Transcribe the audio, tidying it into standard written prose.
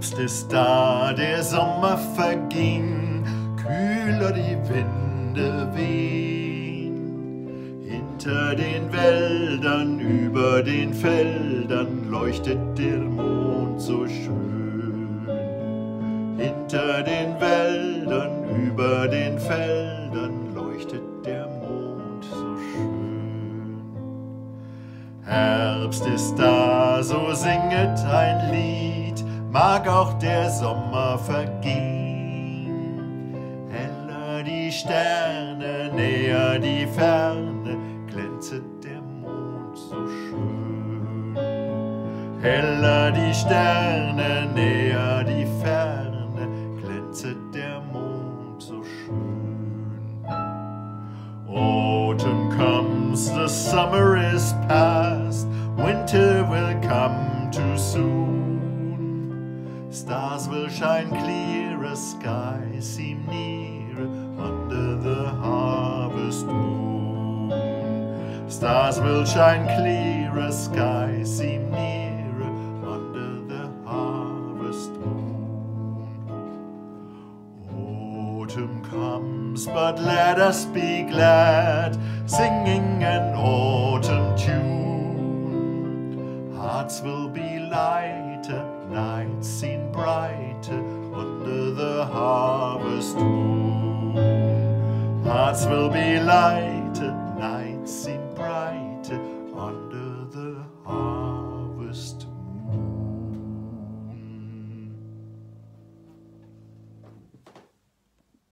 Herbst ist da, der Sommer verging, kühler die Winde wehen. Hinter den Wäldern, über den Feldern leuchtet der Mond so schön. Hinter den Wäldern, über den Feldern leuchtet der Mond so schön. Herbst ist da, so singet ein Lied, mag auch der Sommer vergehen. Heller die Sterne, näher die Ferne, glänzet der Mond so schön. Heller die Sterne, näher die Ferne, glänzet der Mond so schön. Autumn comes, the summer is past, winter will come too soon. Stars will shine clear, a sky seem nearer under the harvest moon. Stars will shine clear, a sky seem nearer under the harvest moon. Autumn comes, but let us be glad, singing an autumn tune. Hearts will be lighter, nights seen brighter under the harvest moon. Hearts will be lighter, nights seen